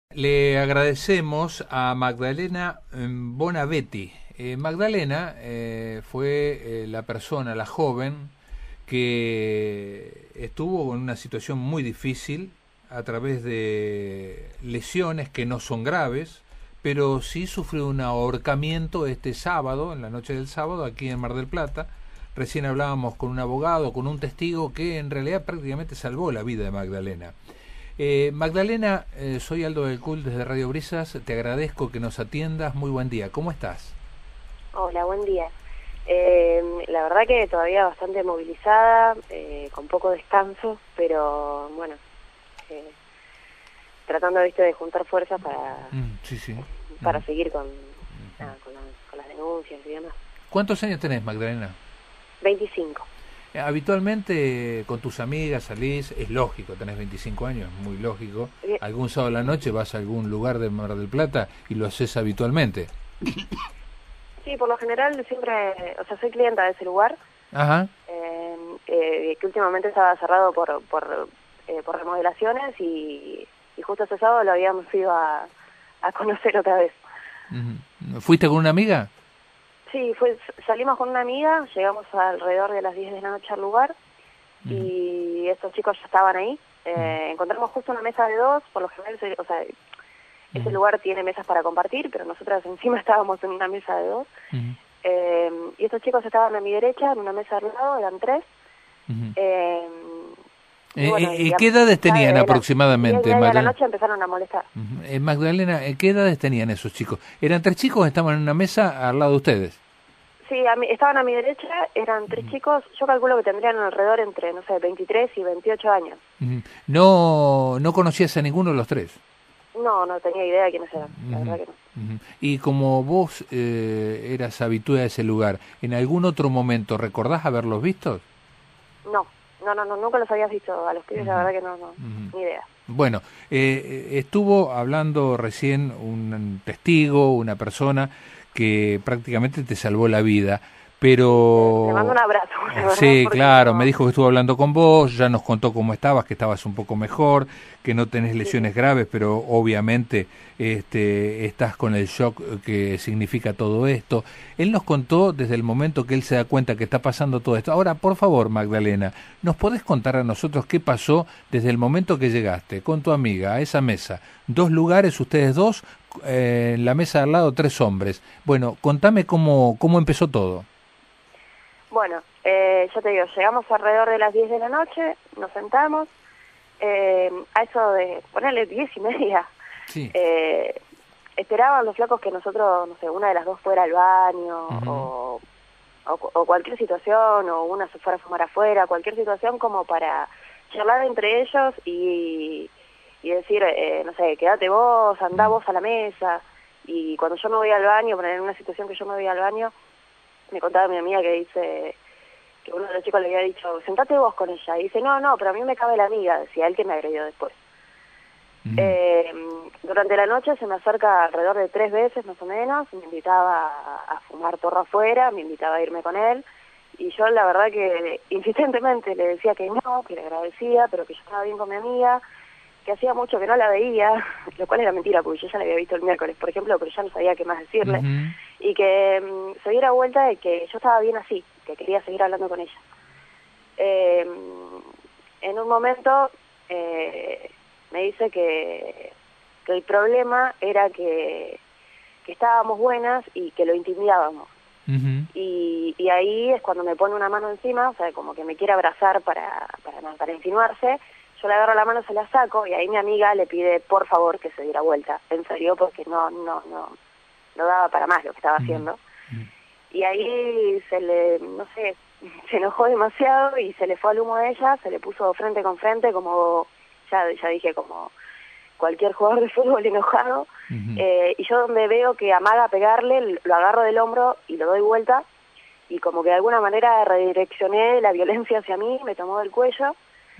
Le agradecemos a Magdalena Bonavetti. Magdalena fue la persona, la joven, que estuvo en una situación muy difícil a través de lesiones que no son graves, pero sí sufrió un ahorcamiento este sábado, en la noche del sábado, aquí en Mar del Plata. Recién hablábamos con un abogado, con un testigo que en realidad prácticamente salvó la vida de Magdalena. Magdalena, soy Aldo del Cul desde Radio Brisas, te agradezco que nos atiendas, muy buen día, ¿cómo estás? Hola, buen día. La verdad que todavía bastante movilizada, con poco descanso, pero bueno, tratando de juntar fuerzas para seguir con las denuncias y demás. ¿Cuántos años tenés, Magdalena? 25. Habitualmente con tus amigas salís, es lógico, tenés 25 años, muy lógico. ¿Algún sábado a la noche vas a algún lugar de Mar del Plata y lo haces habitualmente? Sí, por lo general siempre, soy clienta de ese lugar. Ajá. Que últimamente estaba cerrado por remodelaciones y justo ese sábado lo habíamos ido a conocer otra vez. ¿Fuiste con una amiga? Sí, salimos con una amiga, llegamos alrededor de las 10 de la noche al lugar y estos chicos ya estaban ahí. Encontramos justo una mesa de dos, por lo general, ese lugar tiene mesas para compartir, pero nosotras encima estábamos en una mesa de dos. Y estos chicos estaban a mi derecha, en una mesa al lado, eran tres. ¿Y qué edades tenían aproximadamente? 10 de la noche empezaron a molestar. Magdalena, ¿qué edades tenían esos chicos? ¿Eran tres chicos que estaban en una mesa al lado de ustedes? Sí, estaban a mi derecha, eran tres chicos, yo calculo que tendrían alrededor entre, 23 y 28 años. ¿No conocías a ninguno de los tres? No tenía idea de quiénes eran, la verdad que no. Y como vos eras habitué a ese lugar, ¿en algún otro momento recordás haberlos visto? No, nunca los habías visto a los pibes, la verdad que no, ni idea. Bueno, estuvo hablando recién un testigo, una persona que prácticamente te salvó la vida, pero... Te mando un abrazo. Sí, claro, me dijo que estuvo hablando con vos, ya nos contó cómo estabas, que estabas un poco mejor, que no tenés lesiones graves, pero obviamente estás con el shock que significa todo esto. Él nos contó desde el momento que él se da cuenta que está pasando todo esto. Ahora, por favor, Magdalena, ¿nos podés contar a nosotros qué pasó desde el momento que llegaste con tu amiga a esa mesa? 2 lugares, ustedes dos, en la mesa de al lado 3 hombres. Bueno, contame cómo empezó todo. Bueno, yo te digo, llegamos alrededor de las 10 de la noche, nos sentamos, a eso de ponerle 10:30, sí. Esperaban los flacos que nosotros, una de las dos fuera al baño, o cualquier situación, o una se fuera a fumar afuera, cualquier situación como para charlar entre ellos y decir, quédate vos, andá vos a la mesa. Y cuando yo me voy al baño, en una situación que yo me voy al baño, me contaba mi amiga que dice que uno de los chicos le había dicho, sentate vos con ella. Y dice, no, pero a mí me cabe la amiga, decía él, que me agredió después. Durante la noche se me acerca alrededor de 3 veces más o menos, me invitaba a fumar torro afuera, me invitaba a irme con él, y yo la verdad que insistentemente le decía que no, que le agradecía, pero que yo estaba bien con mi amiga, que hacía mucho que no la veía, lo cual era mentira, porque yo ya la había visto el miércoles, por ejemplo, pero ya no sabía qué más decirle, y que se diera vuelta de que yo estaba bien así, que quería seguir hablando con ella. En un momento me dice que el problema era que estábamos buenas y que lo intimidábamos. Y ahí es cuando me pone una mano encima, como que me quiere abrazar para insinuarse. Yo le agarro la mano, se la saco, y ahí mi amiga le pide por favor que se diera vuelta, en serio, porque no daba para más lo que estaba haciendo. Y ahí se enojó demasiado y se le fue al humo de ella, se le puso frente con frente, como ya dije, como cualquier jugador de fútbol enojado. Y yo, donde veo que amaga a pegarle, lo agarro del hombro y lo doy vuelta, y como que de alguna manera redireccioné la violencia hacia mí, me tomó del cuello.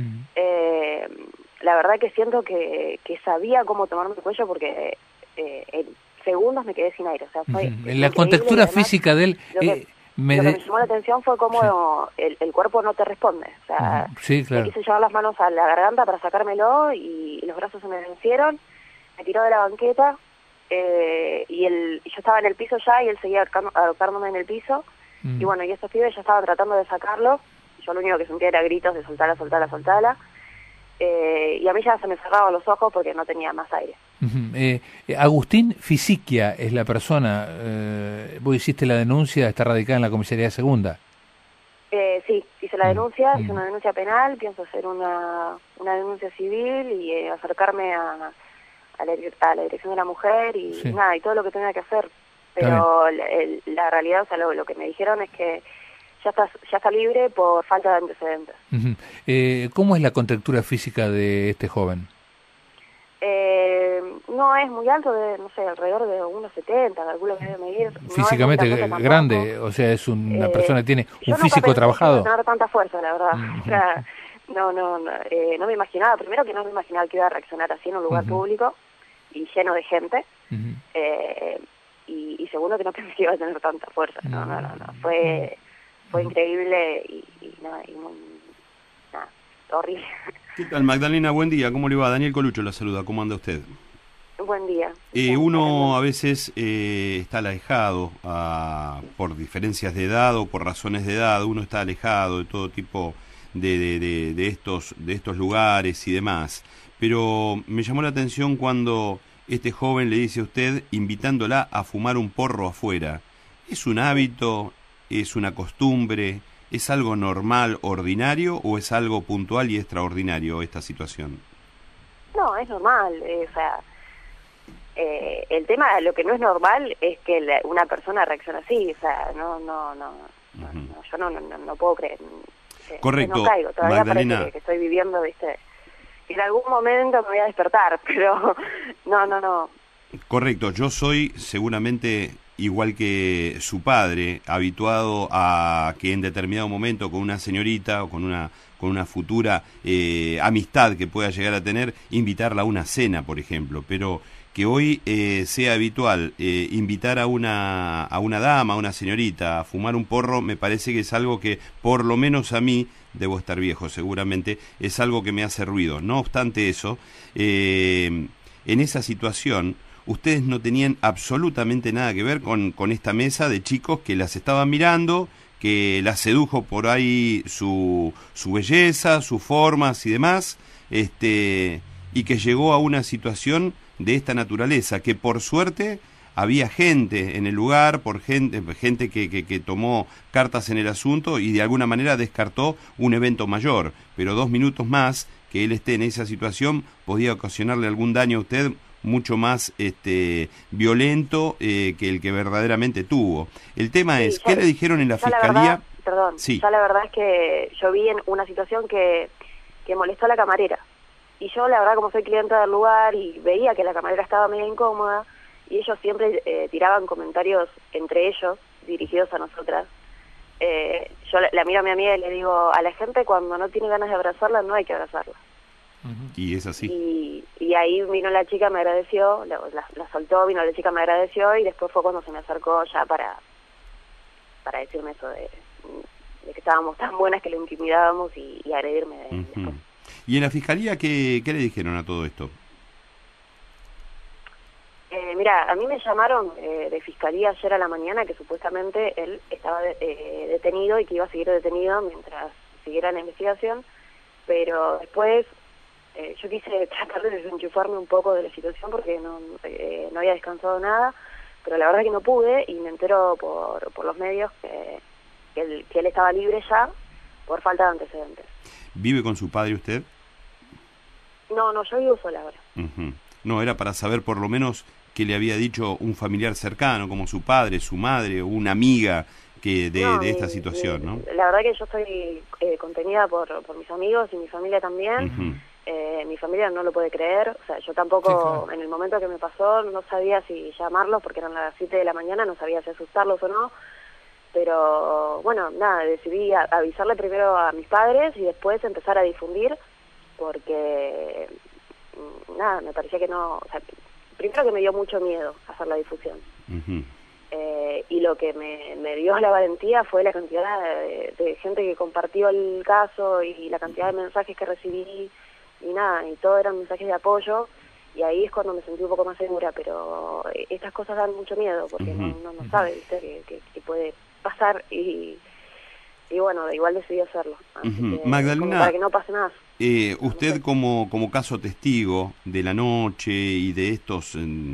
La verdad que siento que sabía cómo tomarme el cuello, porque en segundos me quedé sin aire. La contextura física de él... Lo que me llamó la atención fue cómo el cuerpo no te responde. Sí, claro. Me quise llevar las manos a la garganta para sacármelo y los brazos se me vencieron. me tiró de la banqueta, y yo estaba en el piso ya, y él seguía ahorcándome en el piso, y bueno, y estos pibes ya estaban tratando de sacarlo, yo lo único que sentía era gritos de soltala, soltala, soltala, y a mí ya se me cerraban los ojos porque no tenía más aire. Agustín Fisichia es la persona, vos hiciste la denuncia, está radicada en la comisaría segunda. Sí, hice la denuncia, hice una denuncia penal, pienso hacer una denuncia civil y acercarme a la dirección de la mujer y nada, y todo lo que tenga que hacer. Pero la realidad, o sea, lo que me dijeron es que ya está libre por falta de antecedentes. ¿Cómo es la contextura física de este joven? No es muy alto, no sé, alrededor de 1,70, calculo que debe medir. Físicamente no grande, o sea, es una persona que tiene un físico pensé trabajado. Que iba a tener tanta fuerza, la verdad. O sea, no me imaginaba, primero que no me imaginaba que iba a reaccionar así en un lugar público y lleno de gente, y segundo que no pensé que iba a tener tanta fuerza. No. Fue increíble y nada, horrible. ¿Qué tal, Magdalena? Buen día, ¿cómo le va? Daniel Colucho la saluda, ¿cómo anda usted? Buen día. Uno a veces está alejado por diferencias de edad o por razones de edad, uno está alejado de todo tipo de estos lugares y demás, pero me llamó la atención cuando este joven le dice a usted, invitándola a fumar un porro afuera. ¿Es un hábito? ¿Es una costumbre? ¿Es algo normal, ordinario, o es algo puntual y extraordinario esta situación? No, es normal, o sea, el tema, lo que no es normal es que una persona reaccione así, o sea, yo no puedo creer. Correcto, no caigo, todavía Magdalena. parece que estoy viviendo, viste, en algún momento me voy a despertar, pero no. Correcto, yo soy seguramente igual que su padre, habituado a que en determinado momento con una señorita o con una futura amistad que pueda llegar a tener, invitarla a una cena, por ejemplo, pero que hoy sea habitual invitar a una dama, a una señorita, a fumar un porro, me parece que es algo que, por lo menos a mí, debo estar viejo seguramente, es algo que me hace ruido. No obstante eso, en esa situación, ustedes no tenían absolutamente nada que ver con esta mesa de chicos que las estaban mirando, que las sedujo por ahí su belleza, sus formas y demás, y que llegó a una situación de esta naturaleza, que por suerte había gente en el lugar, gente que tomó cartas en el asunto y de alguna manera descartó un evento mayor, pero 2 minutos más que él esté en esa situación podía ocasionarle algún daño a usted mucho más violento que el que verdaderamente tuvo. El tema es, ¿qué le dijeron en la fiscalía? Ya la verdad es que yo vi en una situación que molestó a la camarera. Y yo, la verdad, como soy clienta del lugar y veía que la camarera estaba medio incómoda, y ellos siempre tiraban comentarios entre ellos, dirigidos a nosotras, yo la miro a mi amiga y le digo, a la gente cuando no tiene ganas de abrazarla, no hay que abrazarla. Y es así. Y ahí vino la chica, me agradeció, la soltó, vino la chica, me agradeció, y después fue cuando se me acercó ya para decirme eso de que estábamos tan buenas que lo intimidábamos y agredirme después. ¿Y en la fiscalía qué le dijeron a todo esto? Mira, a mí me llamaron de fiscalía ayer a la mañana que supuestamente él estaba detenido y que iba a seguir detenido mientras siguiera la investigación, pero después yo quise tratar de desenchufarme un poco de la situación porque no había descansado nada, pero la verdad que no pude y me entero por los medios que él estaba libre ya por falta de antecedentes. ¿Vive con su padre usted? No, yo vivo sola ahora. No, era para saber por lo menos qué le había dicho un familiar cercano, como su padre, su madre o una amiga de esta situación, ¿no? La verdad que yo estoy contenida por mis amigos y mi familia también. Mi familia no lo puede creer, o sea, yo tampoco, sí, claro. En el momento que me pasó no sabía si llamarlos porque eran las 7 de la mañana, no sabía si asustarlos o no, pero bueno, nada, decidí avisarle primero a mis padres y después empezar a difundir porque nada, me parecía que no, o sea, primero que me dio mucho miedo hacer la difusión. Y lo que me dio la valentía fue la cantidad de gente que compartió el caso y la cantidad de mensajes que recibí y nada, y todo eran mensajes de apoyo y ahí es cuando me sentí un poco más segura, pero estas cosas dan mucho miedo, porque no sabe, ¿viste? Que puede pasar, y bueno, igual decidí hacerlo, así que, Magdalena, como para que no pase nada. Usted como caso testigo de la noche y de estos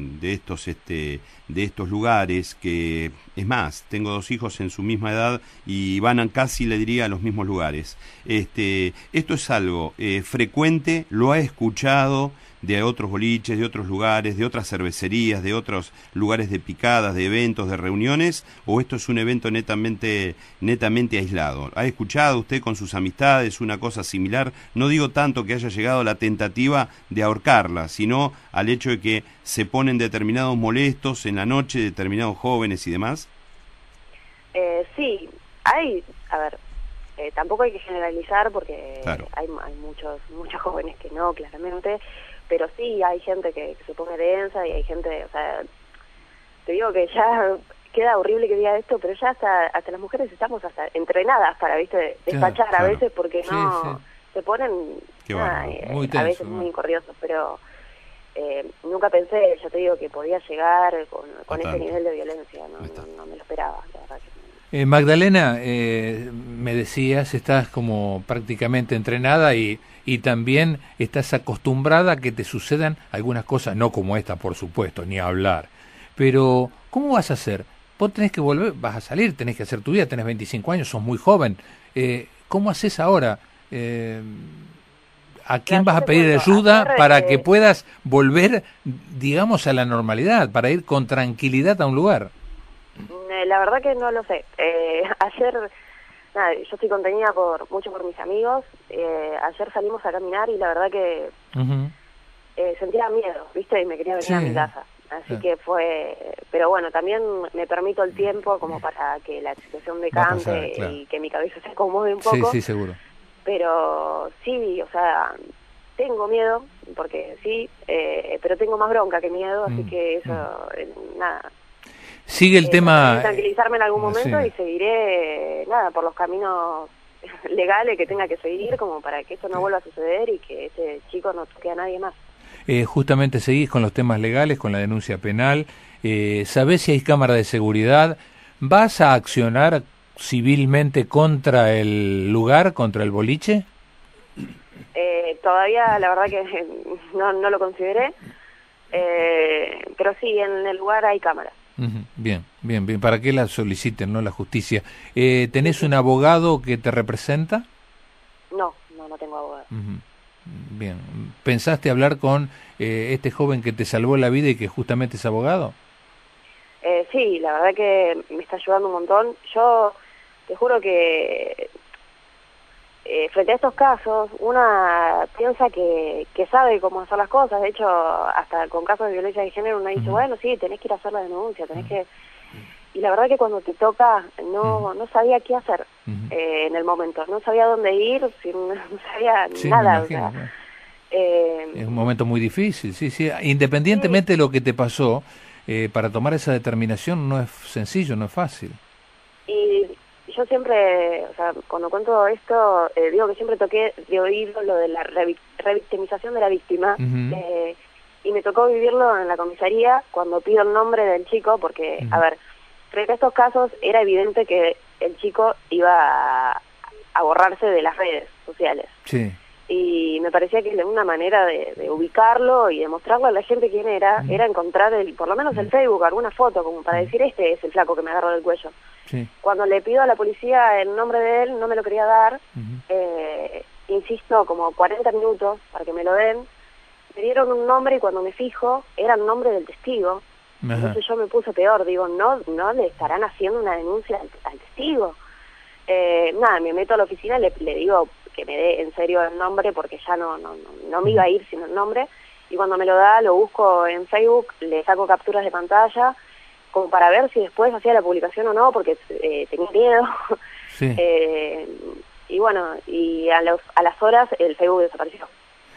lugares, que es más, tengo 2 hijos en su misma edad y van casi, le diría, a los mismos lugares. Esto es algo frecuente, lo ha escuchado de otros boliches, de otros lugares, de otras cervecerías, de otros lugares de picadas, de eventos, de reuniones, o esto es un evento netamente aislado. ¿Ha escuchado usted con sus amistades una cosa similar? No digo tanto que haya llegado a la tentativa de ahorcarla, sino al hecho de que se ponen determinados molestos en la noche, determinados jóvenes y demás. Sí, a ver, tampoco hay que generalizar, porque claro, hay muchos jóvenes que no, claramente, pero sí hay gente que se pone densa, y hay gente, o sea, te digo que ya queda horrible que diga esto, pero ya hasta las mujeres estamos hasta entrenadas para, ¿viste?, despachar, claro, a veces, porque no se ponen muy tenso, a veces muy incordiosos, pero nunca pensé, ya te digo, que podía llegar con ese nivel de violencia, no me lo esperaba, la verdad que. Magdalena, me decías, estás como prácticamente entrenada y también estás acostumbrada a que te sucedan algunas cosas, no como esta, por supuesto, ni hablar. Pero, ¿cómo vas a hacer? Vos tenés que volver, vas a salir, tenés que hacer tu vida, tenés 25 años, sos muy joven. ¿Cómo haces ahora? ¿A quién vas a pedir ayuda para que puedas volver, digamos, a la normalidad, para ir con tranquilidad a un lugar? La verdad que no lo sé. Ayer, nada, yo estoy contenida mucho por mis amigos. Ayer salimos a caminar y la verdad que sentía miedo, ¿viste? Y me quería venir a mi casa. Así que fue... Pero bueno, también me permito el tiempo como para que la situación decante y que mi cabeza se acomode un poco. Sí, seguro. Pero sí, o sea, tengo miedo, porque sí, pero tengo más bronca que miedo, así que eso, nada... Sigue el tema... tranquilizarme en algún momento y seguiré, por los caminos legales que tenga que seguir, como para que esto no vuelva a suceder y que ese chico no toque a nadie más. Justamente seguís con los temas legales, con la denuncia penal. ¿Sabés si hay cámara de seguridad? ¿Vas a accionar civilmente contra el lugar, contra el boliche? Todavía la verdad que no lo consideré, pero sí, en el lugar hay cámaras. Bien. ¿Para qué la soliciten, no la justicia? ¿Tenés un abogado que te representa? No tengo abogado. Bien. ¿Pensaste hablar con este joven que te salvó la vida y que justamente es abogado? Sí, la verdad que me está ayudando un montón. Yo te juro que frente a estos casos, una piensa que sabe cómo hacer las cosas. De hecho, hasta con casos de violencia de género uno dice, bueno, sí, tenés que ir a hacer la denuncia, tenés que... Y la verdad que cuando te toca, no sabía qué hacer en el momento. No sabía dónde ir, no sabía nada. Me imagino, o sea, es un momento muy difícil, sí. Independientemente de lo que te pasó, para tomar esa determinación no es sencillo, no es fácil. Y yo siempre, o sea, cuando cuento esto, digo que siempre toqué de oír lo de la revictimización de la víctima, y me tocó vivirlo en la comisaría cuando pido el nombre del chico, porque, a ver, frente a estos casos era evidente que el chico iba a borrarse de las redes sociales. Sí. Y me parecía que una manera de ubicarlo y de mostrarle a la gente quién era encontrar por lo menos el Facebook, alguna foto, como para decir, este es el flaco que me agarró del cuello. Sí. Cuando le pido a la policía el nombre de él, no me lo quería dar, insisto, como 40 minutos para que me lo den, me dieron un nombre y cuando me fijo, era el nombre del testigo. Entonces yo me puse peor, digo, no le estarán haciendo una denuncia al testigo. Nada, me meto a la oficina y le digo que me dé en serio el nombre, porque ya no me iba a ir sin el nombre, y cuando me lo da, lo busco en Facebook, le saco capturas de pantalla, como para ver si después hacía la publicación o no, porque tenía miedo. Sí. Y bueno, y a las horas el Facebook desapareció.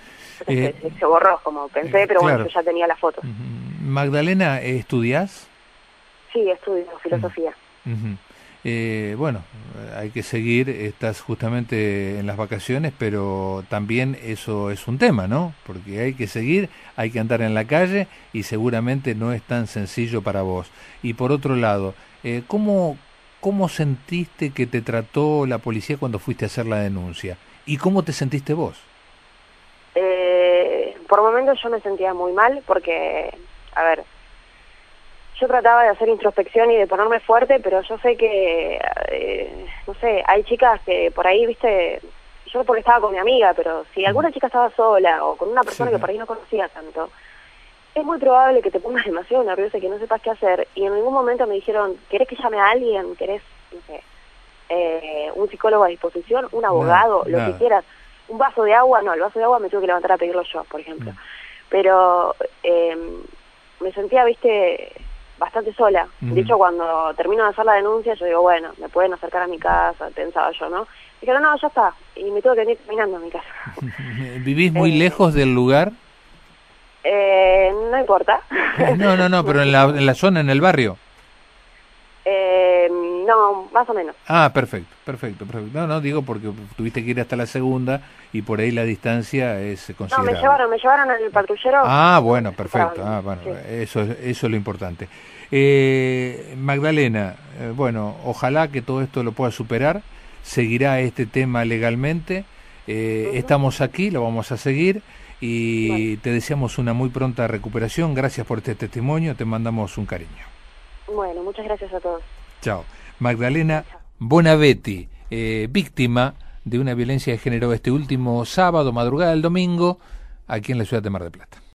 Se borró, como pensé, pero claro. bueno, yo ya tenía las fotos. Magdalena, ¿estudiás? Sí, estudio filosofía. bueno, hay que seguir, estás justamente en las vacaciones, pero también eso es un tema, ¿no? Porque hay que seguir, hay que andar en la calle y seguramente no es tan sencillo para vos. Y por otro lado, ¿cómo sentiste que te trató la policía cuando fuiste a hacer la denuncia? ¿Y cómo te sentiste vos? Por momentos yo me sentía muy mal porque, a ver, yo trataba de hacer introspección y de ponerme fuerte, pero yo sé que, no sé, hay chicas que por ahí, viste, yo porque estaba con mi amiga, pero si alguna chica estaba sola o con una persona que por ahí no conocía tanto, es muy probable que te pongas demasiado nerviosa y que no sepas qué hacer. Y en algún momento me dijeron, ¿querés que llame a alguien? ¿Querés, no sé, un psicólogo a disposición? ¿Un abogado? Lo que quieras. ¿Un vaso de agua? No, el vaso de agua me tuve que levantar a pedirlo yo, por ejemplo. Pero me sentía, viste, bastante sola. De hecho, cuando termino de hacer la denuncia, yo digo, bueno, me pueden acercar a mi casa, pensaba yo, ¿no? Dijeron, no, ya está. Y me tuve que venir caminando a mi casa. ¿Vivís muy lejos del lugar? No importa. No, pero en la zona, en el barrio. No, más o menos. Ah, perfecto. No, digo porque tuviste que ir hasta la segunda y por ahí la distancia es considerable. No, me llevaron en el patrullero. Ah, bueno, perfecto. Sí. Eso es lo importante. Magdalena, bueno, ojalá que todo esto lo pueda superar. Seguirá este tema legalmente. Estamos aquí, lo vamos a seguir y te deseamos una muy pronta recuperación. Gracias por este testimonio, te mandamos un cariño. Bueno, muchas gracias a todos. Chao. Magdalena Bonavetti, víctima de una violencia de género este último sábado, madrugada del domingo, aquí en la ciudad de Mar del Plata.